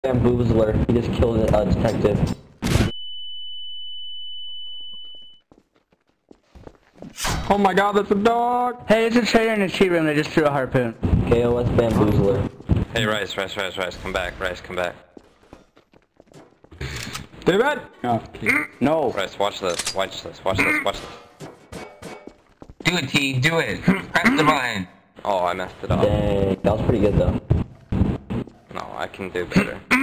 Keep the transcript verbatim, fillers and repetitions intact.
Bamboozler. He just killed a detective. Oh my god, that's a dog! Hey, it's a trader in the cheat room. They just threw a harpoon. K O S Bamboozler. Hey, Rice, Rice, Rice, Rice, come back, Rice, come back. David! Oh, No. Rice, watch this, watch this, watch this, watch this. Do it, T, do it. Press the button. Oh, I messed it up. Dang, that was pretty good though. No, I can do better.